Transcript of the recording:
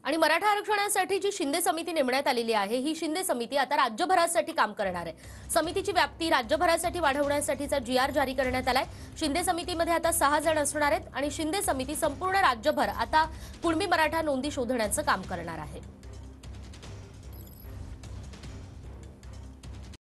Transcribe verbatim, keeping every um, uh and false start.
आणि मराठा आरक्षणासाठी जी शिंदे समिती नेमण्यात आलेली आहे, ही शिंदे समिती आता राज्यभरासाठी काम करणार आहे। समितीची व्याप्ती राज्यभरासाठी वाढवण्यासाठीचा जी आर जारी करण्यात आलाय। शिंदे समितीमध्ये आता सहा जण असणार आहेत आणि शिंदे समिती संपूर्ण राज्यभर आता कुणबी मराठा नोंदी शोधण्याचं काम करणार आहे।